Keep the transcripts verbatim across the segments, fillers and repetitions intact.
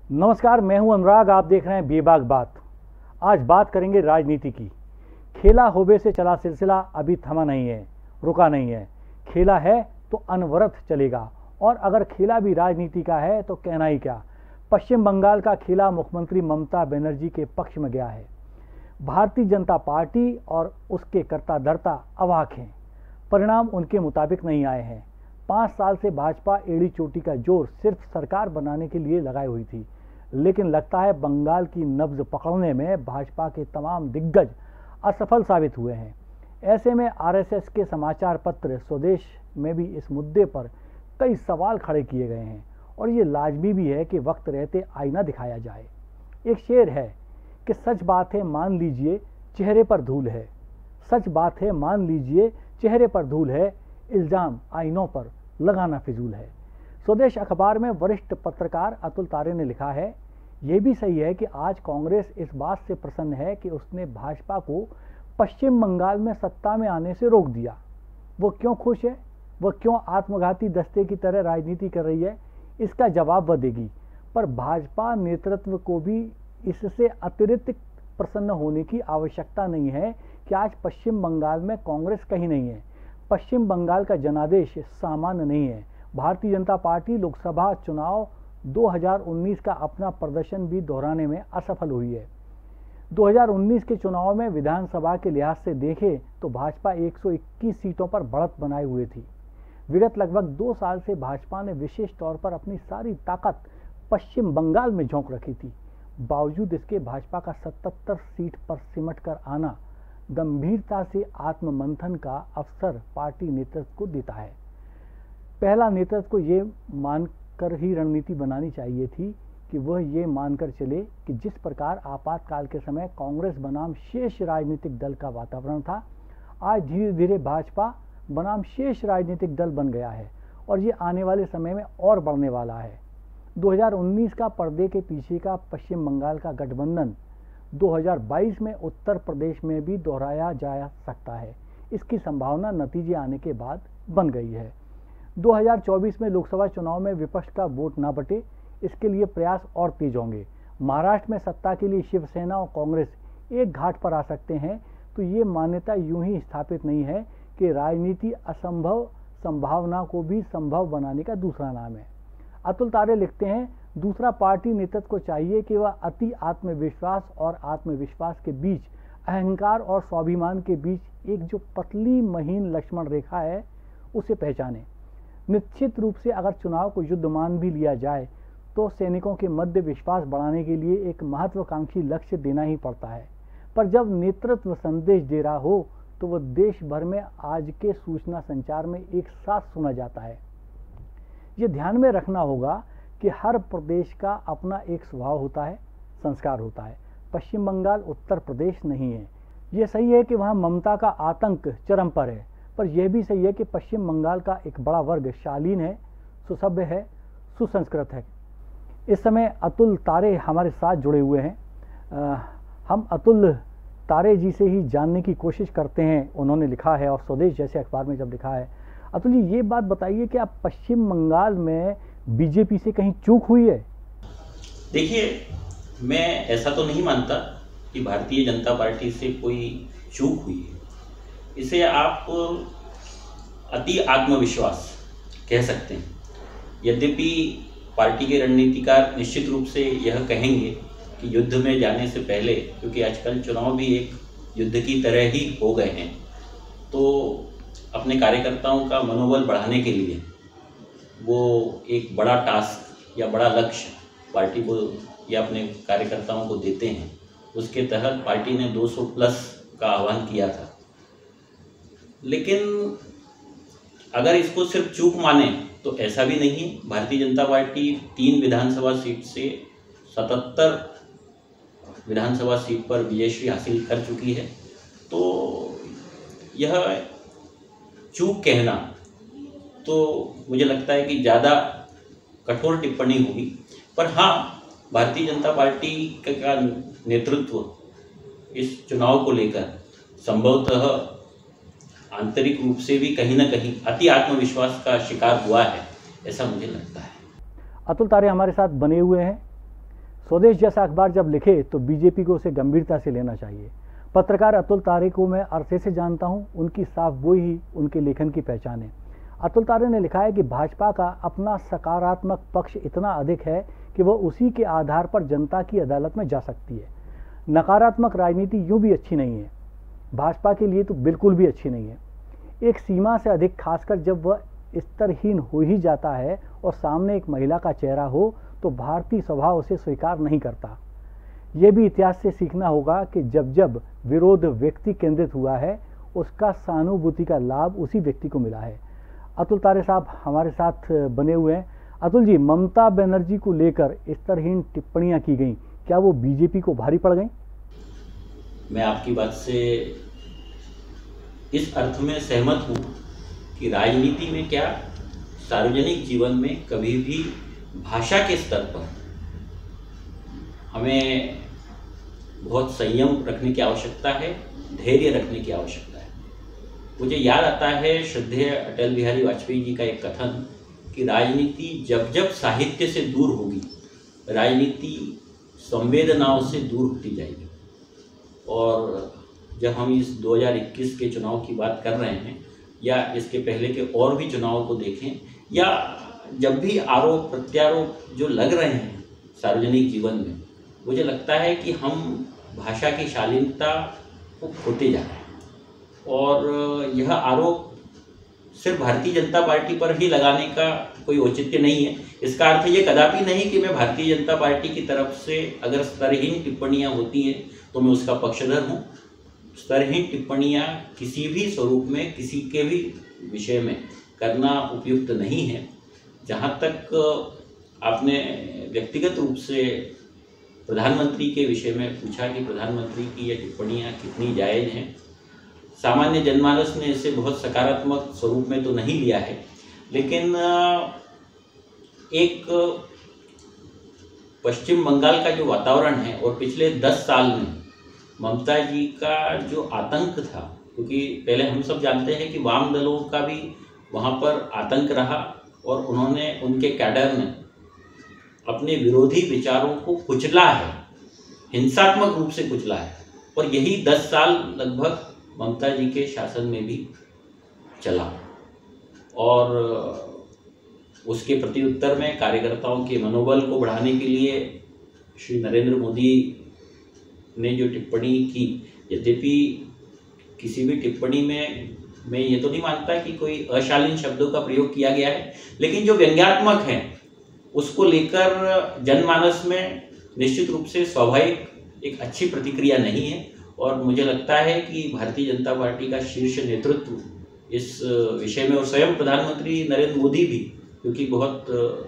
नमस्कार, मैं हूं अनुराग। आप देख रहे हैं बेबाक बात। आज बात करेंगे राजनीति की। खेला होबे से चला सिलसिला अभी थमा नहीं है, रुका नहीं है। खेला है तो अनवरत चलेगा, और अगर खेला भी राजनीति का है तो कहना ही क्या। पश्चिम बंगाल का खेला मुख्यमंत्री ममता बनर्जी के पक्ष में गया है। भारतीय जनता पार्टी और उसके कर्ता धर्ता अवाक हैं। परिणाम उनके मुताबिक नहीं आए हैं। पाँच साल से भाजपा एड़ी चोटी का जोर सिर्फ सरकार बनाने के लिए लगाई हुई थी, लेकिन लगता है बंगाल की नब्ज पकड़ने में भाजपा के तमाम दिग्गज असफल साबित हुए हैं। ऐसे में आरएसएस के समाचार पत्र स्वदेश में भी इस मुद्दे पर कई सवाल खड़े किए गए हैं, और ये लाजमी भी है कि वक्त रहते आईना दिखाया जाए। एक शेर है कि सच बात है मान लीजिए चेहरे पर धूल है, सच बात है मान लीजिए चेहरे पर धूल है, इल्जाम आईनों पर लगाना फिजूल है। स्वदेश अखबार में वरिष्ठ पत्रकार अतुल तारे ने लिखा है, ये भी सही है कि आज कांग्रेस इस बात से प्रसन्न है कि उसने भाजपा को पश्चिम बंगाल में सत्ता में आने से रोक दिया। वो क्यों खुश है, वह क्यों आत्मघाती दस्ते की तरह राजनीति कर रही है, इसका जवाब वह देगी। पर भाजपा नेतृत्व को भी इससे अतिरिक्त प्रसन्न होने की आवश्यकता नहीं है कि आज पश्चिम बंगाल में कांग्रेस कहीं नहीं है। पश्चिम बंगाल का जनादेश सामान्य नहीं है। भारतीय जनता पार्टी लोकसभा चुनाव दो हज़ार उन्नीस का अपना प्रदर्शन भी दोहराने में असफल हुई है। दो हज़ार उन्नीस के चुनाव में विधानसभा के लिहाज से देखें तो भाजपा एक सौ इक्कीस सीटों पर बढ़त बनाए हुए थी। विगत लगभग दो साल से भाजपा ने विशेष तौर पर अपनी सारी ताकत पश्चिम बंगाल में झोंक रखी थी। बावजूद इसके भाजपा का सतहत्तर सीट पर सिमट कर आना गंभीरता से आत्ममंथन का अवसर पार्टी नेतृत्व को देता है। पहला नेतृत्व को ये मानकर ही रणनीति बनानी चाहिए थी कि वह ये मानकर चले कि जिस प्रकार आपातकाल के समय कांग्रेस बनाम शेष राजनीतिक दल का वातावरण था, आज धीरे धीरे भाजपा बनाम शेष राजनीतिक दल बन गया है, और ये आने वाले समय में और बढ़ने वाला है। दो हज़ार उन्नीस का पर्दे के पीछे का पश्चिम बंगाल का गठबंधन दो हज़ार बाईस में उत्तर प्रदेश में भी दोहराया जा सकता है। इसकी संभावना नतीजे आने के बाद बन गई है। दो हज़ार चौबीस में लोकसभा चुनाव में विपक्ष का वोट ना बटे, इसके लिए प्रयास और तेज होंगे। महाराष्ट्र में सत्ता के लिए शिवसेना और कांग्रेस एक घाट पर आ सकते हैं, तो ये मान्यता यूं ही स्थापित नहीं है कि राजनीति असंभव संभावना को भी संभव बनाने का दूसरा नाम है। अतुल तारे लिखते हैं, दूसरा पार्टी नेतृत्व को चाहिए कि वह अति आत्मविश्वास और आत्मविश्वास के बीच, अहंकार और स्वाभिमान के बीच एक जो पतली महीन लक्ष्मण रेखा है उसे पहचाने। निश्चित रूप से अगर चुनाव को युद्ध मान भी लिया जाए तो सैनिकों के मध्य विश्वास बढ़ाने के लिए एक महत्वाकांक्षी लक्ष्य देना ही पड़ता है। पर जब नेतृत्व संदेश दे रहा हो तो वह देश भर में आज के सूचना संचार में एक साथ सुना जाता है। ये ध्यान में रखना होगा कि हर प्रदेश का अपना एक स्वभाव होता है, संस्कार होता है। पश्चिम बंगाल उत्तर प्रदेश नहीं है। ये सही है कि वहाँ ममता का आतंक चरम पर है, पर यह भी सही है कि पश्चिम बंगाल का एक बड़ा वर्ग शालीन है, सुसभ्य है, सुसंस्कृत है। इस समय अतुल तारे हमारे साथ जुड़े हुए हैं। आ, हम अतुल तारे जी से ही जानने की कोशिश करते हैं। उन्होंने लिखा है और स्वदेश जैसे अखबार में जब लिखा है। अतुल जी, ये बात बताइए कि आप पश्चिम बंगाल में बीजेपी से कहीं चूक हुई है? देखिए, मैं ऐसा तो नहीं मानता कि भारतीय जनता पार्टी से कोई चूक हुई है। इसे आप अति आत्मविश्वास कह सकते हैं। यद्यपि पार्टी के रणनीतिकार निश्चित रूप से यह कहेंगे कि युद्ध में जाने से पहले, क्योंकि आजकल चुनाव भी एक युद्ध की तरह ही हो गए हैं, तो अपने कार्यकर्ताओं का मनोबल बढ़ाने के लिए वो एक बड़ा टास्क या बड़ा लक्ष्य पार्टी को या अपने कार्यकर्ताओं को देते हैं। उसके तहत पार्टी ने दो सौ प्लस का आह्वान किया था। लेकिन अगर इसको सिर्फ चूक माने तो ऐसा भी नहीं है। भारतीय जनता पार्टी तीन विधानसभा सीट से सतहत्तर विधानसभा सीट पर विजयश्री हासिल कर चुकी है। तो यह चूक कहना तो मुझे लगता है कि ज़्यादा कठोर टिप्पणी होगी। पर हाँ, भारतीय जनता पार्टी का नेतृत्व इस चुनाव को लेकर संभवतः आंतरिक रूप से भी कहीं ना कहीं अति आत्मविश्वास का शिकार हुआ है, ऐसा मुझे लगता है। अतुल तारे हमारे साथ बने हुए हैं। स्वदेश जैसा अखबार जब लिखे तो बीजेपी को उसे गंभीरता से लेना चाहिए। पत्रकार अतुल तारे को मैं अरसे से जानता हूं, उनकी साफ गोई ही उनके लेखन की पहचान है। अतुल तारे ने लिखा है कि भाजपा का अपना सकारात्मक पक्ष इतना अधिक है कि वह उसी के आधार पर जनता की अदालत में जा सकती है। नकारात्मक राजनीति यूं भी अच्छी नहीं है, भाजपा के लिए तो बिल्कुल भी अच्छी नहीं है। एक सीमा से अधिक, खासकर जब वह स्तरहीन हो ही जाता है और सामने एक महिला का चेहरा हो तो भारतीय स्वभाव उसे स्वीकार नहीं करता। यह भी इतिहास से सीखना होगा कि जब जब विरोध व्यक्ति केंद्रित हुआ है उसका सहानुभूति का लाभ उसी व्यक्ति को मिला है। अतुल तारे साहब हमारे साथ बने हुए हैं। अतुल जी, ममता बनर्जी को लेकर स्तरहीन टिप्पणियां की गई, क्या वो बीजेपी को भारी पड़ गई? मैं आपकी बात से इस अर्थ में सहमत हूँ कि राजनीति में क्या, सार्वजनिक जीवन में कभी भी भाषा के स्तर पर हमें बहुत संयम रखने की आवश्यकता है, धैर्य रखने की आवश्यकता है। मुझे याद आता है श्रद्धेय अटल बिहारी वाजपेयी जी का एक कथन कि राजनीति जब जब साहित्य से दूर होगी, राजनीति संवेदनाओं से दूर होती जाएगी। और जब हम इस दो हज़ार इक्कीस के चुनाव की बात कर रहे हैं या इसके पहले के और भी चुनावों को देखें, या जब भी आरोप प्रत्यारोप जो लग रहे हैं सार्वजनिक जीवन में, मुझे लगता है कि हम भाषा की शालीनता को खोते जा रहे हैं। और यह आरोप सिर्फ भारतीय जनता पार्टी पर ही लगाने का कोई औचित्य नहीं है। इसका अर्थ ये कदापि नहीं कि मैं भारतीय जनता पार्टी की तरफ से अगर स्तरहीन टिप्पणियां होती हैं तो मैं उसका पक्षधर हूँ। स्तरहीन टिप्पणियां किसी भी स्वरूप में किसी के भी विषय में करना उपयुक्त नहीं है। जहाँ तक आपने व्यक्तिगत रूप से प्रधानमंत्री के विषय में पूछा कि प्रधानमंत्री की ये टिप्पणियां कितनी जायज़ हैं, सामान्य जनमानस ने इसे बहुत सकारात्मक स्वरूप में तो नहीं लिया है, लेकिन एक पश्चिम बंगाल का जो वातावरण है और पिछले दस साल में ममता जी का जो आतंक था, क्योंकि पहले हम सब जानते हैं कि वाम दलों का भी वहाँ पर आतंक रहा और उन्होंने, उनके कैडर ने अपने विरोधी विचारों को कुचला है, हिंसात्मक रूप से कुचला है। और यही दस साल लगभग ममता जी के शासन में भी चला। और उसके प्रत्युत्तर में कार्यकर्ताओं के मनोबल को बढ़ाने के लिए श्री नरेंद्र मोदी ने जो टिप्पणी की, यद्यपि किसी भी टिप्पणी में मैं ये तो नहीं मानता कि कोई अशालीन शब्दों का प्रयोग किया गया है, लेकिन जो व्यंग्यात्मक है उसको लेकर जनमानस में निश्चित रूप से स्वाभाविक एक अच्छी प्रतिक्रिया नहीं है। और मुझे लगता है कि भारतीय जनता पार्टी का शीर्ष नेतृत्व इस विषय में, और स्वयं प्रधानमंत्री नरेंद्र मोदी भी, क्योंकि बहुत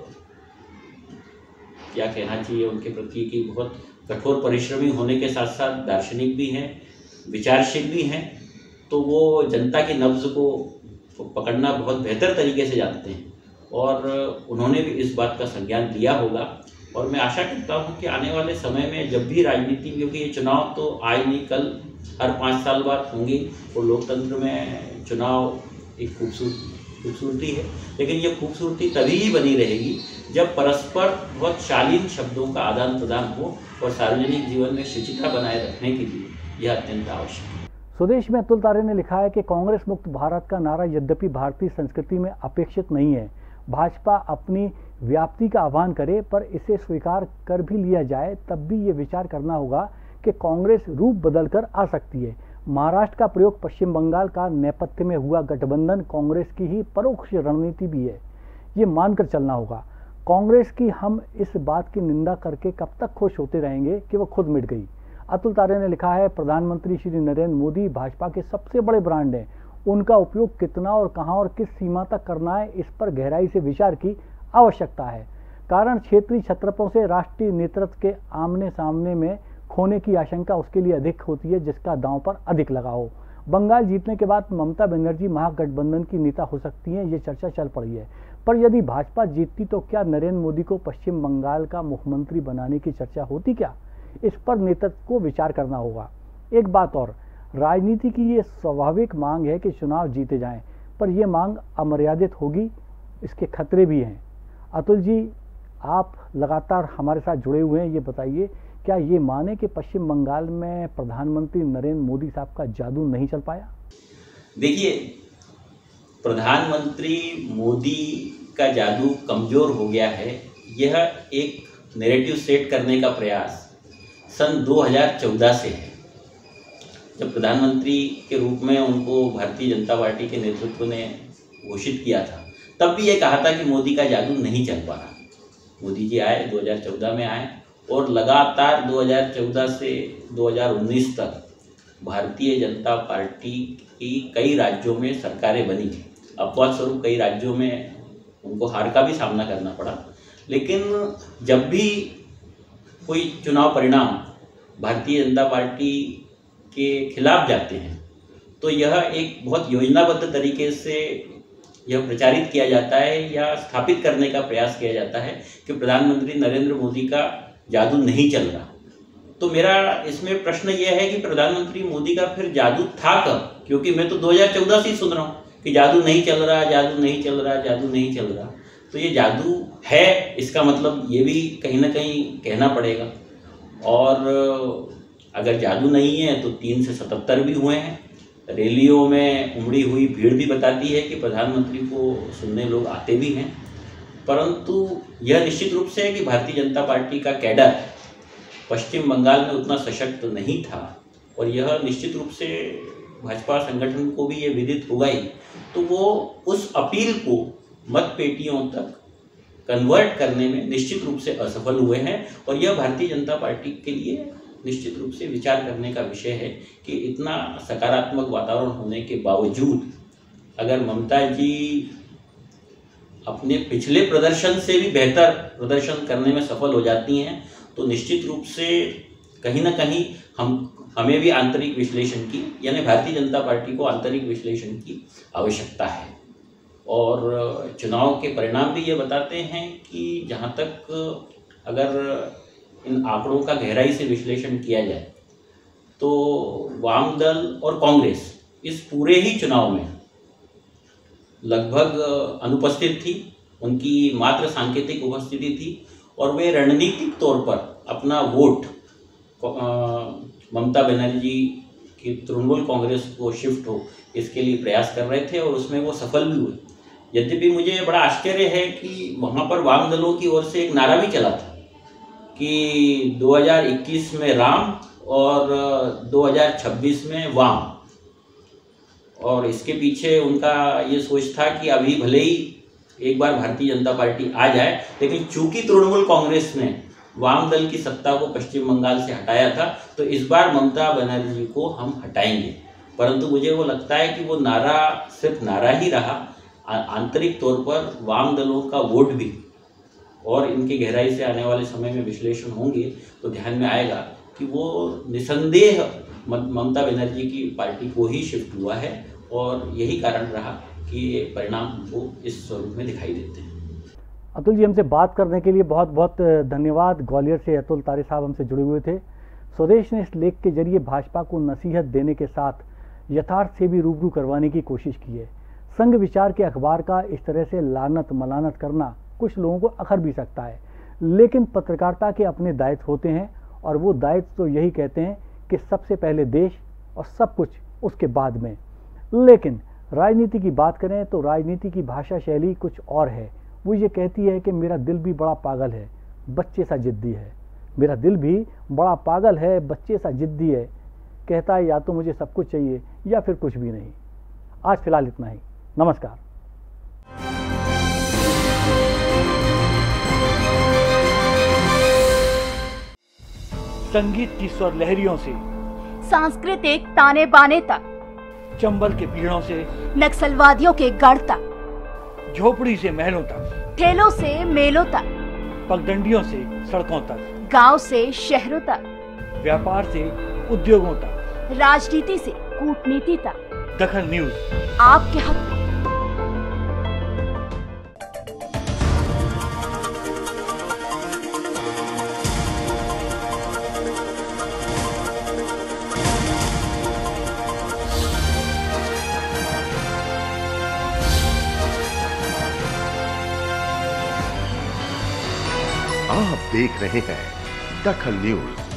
क्या कहना चाहिए उनके प्रति कि बहुत कठोर परिश्रमी होने के साथ साथ दार्शनिक भी हैं, विचारशील भी हैं, तो वो जनता की नब्ज को पकड़ना बहुत बेहतर तरीके से जानते हैं और उन्होंने भी इस बात का संज्ञान लिया होगा। और मैं आशा करता हूं कि आने वाले समय में जब भी राजनीति, क्योंकि ये चुनाव तो आज नहीं कल हर पाँच साल बाद होंगे और लोकतंत्र में चुनाव एक खूबसूरत खूबसूरती है, लेकिन ये खूबसूरती तभी ही बनी रहेगी जब परस्पर बहुत शालीन शब्दों का आदान प्रदान हो और सार्वजनिक जीवन में शुचिता बनाए रखने के लिए यह अत्यंत आवश्यक है। स्वदेश में अतुल तारे ने लिखा है कि कांग्रेस मुक्त भारत का नारा यद्यपि भारतीय संस्कृति में अपेक्षित नहीं है, भाजपा अपनी व्याप्ति का आह्वान करे, पर इसे स्वीकार कर भी लिया जाए तब भी ये विचार करना होगा कि कांग्रेस रूप बदलकर आ सकती है। महाराष्ट्र का प्रयोग पश्चिम बंगाल का नेपथ्य में हुआ गठबंधन कांग्रेस की ही परोक्ष रणनीति भी है, ये मानकर चलना होगा। कांग्रेस की हम इस बात की निंदा करके कब तक खुश होते रहेंगे कि वह खुद मिट गई। अतुल तारे ने लिखा है, प्रधानमंत्री श्री नरेंद्र मोदी भाजपा के सबसे बड़े ब्रांड हैं, उनका उपयोग कितना और कहां और किस सीमा तक करना है, इस पर गहराई से विचार की आवश्यकता है। कारण क्षेत्रीय छत्रपों से राष्ट्रीय नेतृत्व के आमने सामने में खोने की आशंका उसके लिए अधिक होती है जिसका दांव पर अधिक लगा हो। बंगाल जीतने के बाद ममता बनर्जी महागठबंधन की नेता हो सकती हैं, ये चर्चा चल पड़ी है। पर यदि भाजपा जीतती तो क्या नरेंद्र मोदी को पश्चिम बंगाल का मुख्यमंत्री बनाने की चर्चा होती क्या? इस पर नेतृत्व को विचार करना होगा। एक बात और, राजनीति की ये स्वाभाविक मांग है कि चुनाव जीते जाएं, पर यह मांग अमर्यादित होगी, इसके खतरे भी हैं। अतुल जी, आप लगातार हमारे साथ जुड़े हुए हैं, ये बताइए क्या ये माने कि पश्चिम बंगाल में प्रधानमंत्री नरेंद्र मोदी साहब का जादू नहीं चल पाया? देखिए, प्रधानमंत्री मोदी का जादू कमज़ोर हो गया है, यह एक नैरेटिव सेट करने का प्रयास सन दो हज़ार चौदह से है। जब प्रधानमंत्री के रूप में उनको भारतीय जनता पार्टी के नेतृत्व ने घोषित किया था, तब भी ये कहा था कि मोदी का जादू नहीं चल पा रहा। मोदी जी आए, दो हज़ार चौदह में आए और लगातार दो हज़ार चौदह से दो हज़ार उन्नीस तक भारतीय जनता पार्टी की कई राज्यों में सरकारें बनी। अपवाद स्वरूप कई राज्यों में उनको हार का भी सामना करना पड़ा, लेकिन जब भी कोई चुनाव परिणाम भारतीय जनता पार्टी के खिलाफ जाते हैं तो यह एक बहुत योजनाबद्ध तरीके से यह प्रचारित किया जाता है या स्थापित करने का प्रयास किया जाता है कि प्रधानमंत्री नरेंद्र मोदी का जादू नहीं चल रहा। तो मेरा इसमें प्रश्न यह है कि प्रधानमंत्री मोदी का फिर जादू था कब? क्योंकि मैं तो दो हज़ार चौदह से ही सुन रहा हूँ कि जादू नहीं चल रहा, जादू नहीं चल रहा, जादू नहीं चल रहा। तो ये जादू है, इसका मतलब ये भी कहीं ना कहीं कहना पड़ेगा। और अगर जादू नहीं है तो तीन से सतहत्तर भी हुए हैं। रैलियों में उमड़ी हुई भीड़ भी बताती है कि प्रधानमंत्री को सुनने लोग आते भी हैं, परंतु यह निश्चित रूप से है कि भारतीय जनता पार्टी का कैडर पश्चिम बंगाल में उतना सशक्त नहीं था और यह निश्चित रूप से भाजपा संगठन को भी ये विदित होगा ही। तो वो उस अपील को मत पेटियों तक कन्वर्ट करने में निश्चित रूप से असफल हुए हैं और यह भारतीय जनता पार्टी के लिए निश्चित रूप से विचार करने का विषय है कि इतना सकारात्मक वातावरण होने के बावजूद अगर ममता जी अपने पिछले प्रदर्शन से भी बेहतर प्रदर्शन करने में सफल हो जाती हैं तो निश्चित रूप से कहीं ना कहीं हम हमें भी आंतरिक विश्लेषण की, यानी भारतीय जनता पार्टी को आंतरिक विश्लेषण की आवश्यकता है। और चुनाव के परिणाम भी ये बताते हैं कि जहाँ तक अगर इन आंकड़ों का गहराई से विश्लेषण किया जाए तो वाम दल और कांग्रेस इस पूरे ही चुनाव में लगभग अनुपस्थित थी। उनकी मात्र सांकेतिक उपस्थिति थी और वे रणनीतिक तौर पर अपना वोट ममता बनर्जी की तृणमूल कांग्रेस को शिफ्ट हो इसके लिए प्रयास कर रहे थे और उसमें वो सफल भी हुए। यद्यपि मुझे बड़ा आश्चर्य है कि वहाँ पर वाम दलों की ओर से एक नारा भी चला था कि दो हज़ार इक्कीस में राम और दो हज़ार छब्बीस में वाम, और इसके पीछे उनका ये सोच था कि अभी भले ही एक बार भारतीय जनता पार्टी आ जाए, लेकिन चूंकि तृणमूल कांग्रेस ने वाम दल की सत्ता को पश्चिम बंगाल से हटाया था तो इस बार ममता बनर्जी को हम हटाएंगे। परंतु मुझे वो लगता है कि वो नारा सिर्फ नारा ही रहा, आंतरिक तौर पर वाम दलों का वोट भी और इनके गहराई से आने वाले समय में विश्लेषण होंगे तो ध्यान में आएगा कि वो निसंदेह ममता बनर्जी की पार्टी को ही शिफ्ट हुआ है और यही कारण रहा कि ये परिणाम वो इस स्वरूप में दिखाई देते हैं। अतुल जी, हमसे बात करने के लिए बहुत बहुत धन्यवाद। ग्वालियर से अतुल तारे साहब हमसे जुड़े हुए थे। स्वदेश ने इस लेख के जरिए भाजपा को नसीहत देने के साथ यथार्थ से भी रूबरू करवाने की कोशिश की है। संघ विचार के अखबार का इस तरह से लानत मलानत करना कुछ लोगों को अखर भी सकता है, लेकिन पत्रकारिता के अपने दायित्व होते हैं और वो दायित्व तो यही कहते हैं कि सबसे पहले देश और सब कुछ उसके बाद में। लेकिन राजनीति की बात करें तो राजनीति की भाषा शैली कुछ और है। वो ये कहती है कि मेरा दिल भी बड़ा पागल है, बच्चे सा जिद्दी है। मेरा दिल भी बड़ा पागल है, बच्चे सा जिद्दी है। कहता है या तो मुझे सब कुछ चाहिए या फिर कुछ भी नहीं। आज फिलहाल इतना ही। नमस्कार। संगीत की स्वर लहरियों से सांस्कृतिक ताने बाने तक, चंबल के पीड़ों से नक्सलवादियों के गढ़ तक, झोपड़ी से महलों तक, ठेलों से मेलों तक, पगडंडियों से सड़कों तक, गांव से शहरों तक, व्यापार से उद्योगों तक, राजनीति से कूटनीति तक, दखल न्यूज आपके हक में। देख रहे हैं दखल न्यूज।